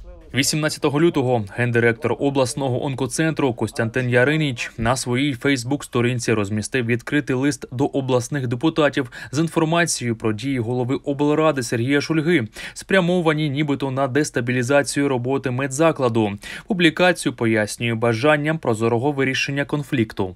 18 лютого гендиректор обласного онкоцентру Костянтин Яриніч на своїй фейсбук-сторінці розмістив відкритий лист до обласних депутатів з інформацією про дії голови облради Сергія Шульги, спрямовані нібито на дестабілізацію роботи медзакладу. Публікацію пояснює бажанням прозорого вирішення конфлікту.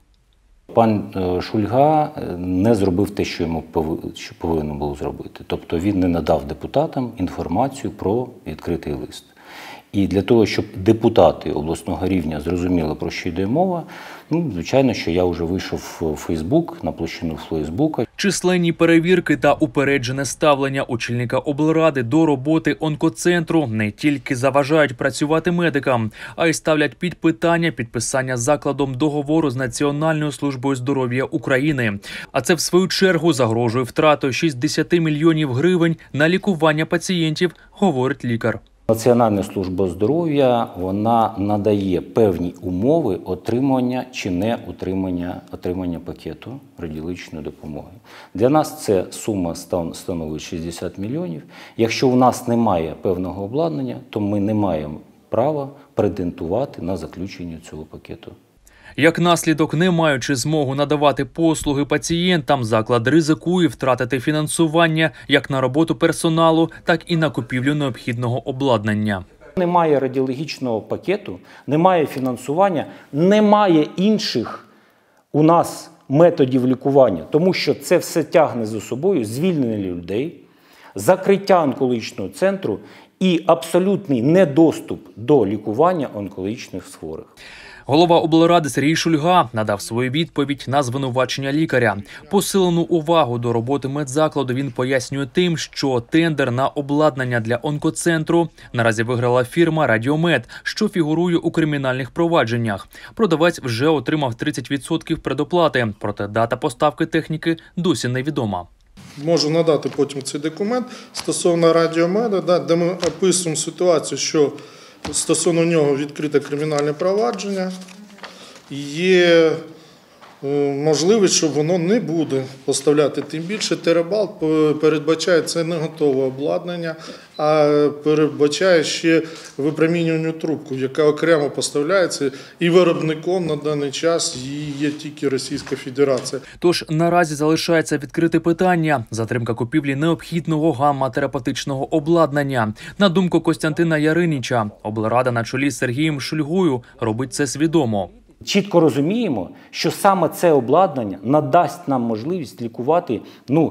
Пан Шульга не зробив те, що йому повинен був зробити. Тобто він не надав депутатам інформацію про відкритий лист. І для того, щоб депутати обласного рівня зрозуміли, про що йде мова, звичайно, що я вже вийшов в Фейсбук, на площину Фейсбука. Численні перевірки та упереджене ставлення очільника облради до роботи онкоцентру не тільки заважають працювати медикам, а й ставлять під питання підписання закладом договору з Національною службою здоров'я України. А це, в свою чергу, загрожує втратою 60 мільйонів гривень на лікування пацієнтів, говорить лікар. Національна служба здоров'я, вона надає певні умови отримання чи не отримання пакету радіологічної допомоги. Для нас це сума становить 60 мільйонів. Якщо у нас немає певного обладнання, то ми не маємо права претендувати на заключення цього пакету. Як наслідок, не маючи змогу надавати послуги пацієнтам, заклад ризикує втратити фінансування як на роботу персоналу, так і на купівлю необхідного обладнання. Немає радіологічного пакету, немає фінансування, немає інших у нас методів лікування, тому що це все тягне за собою звільнення людей, закриття онкологічного центру і абсолютний недоступ до лікування онкологічних хворих. Голова облради Сергій Шульга надав свою відповідь на звинувачення лікаря. Посилену увагу до роботи медзакладу він пояснює тим, що тендер на обладнання для онкоцентру наразі виграла фірма «Радіомед», що фігурує у кримінальних провадженнях. Продавець вже отримав 30% предоплати, проте дата поставки техніки досі невідома. Можу надати потім цей документ стосовно «Радіомеда», де ми описуємо ситуацію, що стосовно нього відкрите кримінальне провадження, є можливість, що воно не буде поставляти. Тим більше Терабал передбачає це не готове обладнання, а передбачає ще випромінювальну трубку, яка окремо поставляється, і виробником на даний час її є тільки Російська Федерація. Тож наразі залишається відкрите питання – затримка купівлі необхідного гамма-терапевтичного обладнання. На думку Костянтина Яриніча, облрада на чолі з Сергієм Шульгою робить це свідомо. Чітко розуміємо, що саме це обладнання надасть нам можливість лікувати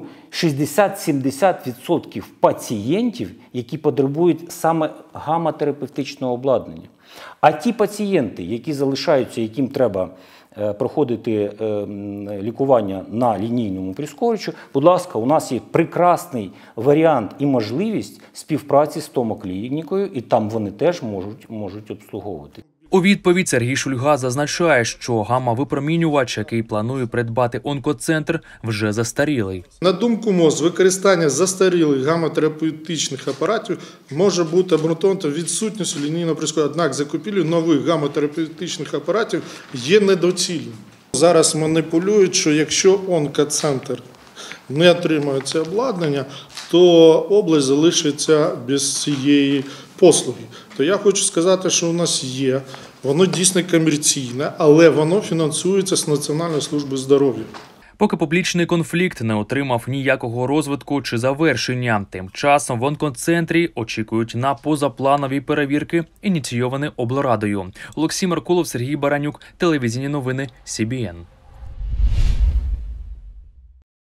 60-70% пацієнтів, які потребують саме гамма-терапевтичного обладнання. А ті пацієнти, які залишаються, яким треба проходити лікування на лінійному прискорювачу, будь ласка, у нас є прекрасний варіант і можливість співпраці з томоклінікою, і там вони теж можуть обслуговувати. У відповідь Сергій Шульга зазначає, що гамма-випромінювач, який планує придбати онкоцентр, вже застарілий. На думку МОЗ, використання застарілих гамма-терапевтичних апаратів може бути обґрунтовано відсутністю лінійного прискорювача. Однак закупівля нових гамма-терапевтичних апаратів є недоцільною. Зараз маніпулюють, що якщо онкоцентр не отримує це обладнання, то область залишиться без цієї послуги. То я хочу сказати, що у нас є, воно дійсно комерційне, але воно фінансується з Національної служби здоров'я. Поки публічний конфлікт не отримав ніякого розвитку чи завершення, тим часом в онкоцентрі очікують на позапланові перевірки, ініційовані облрадою. Олексій Меркулов, Сергій Баранюк, телевізійні новини СІБІН.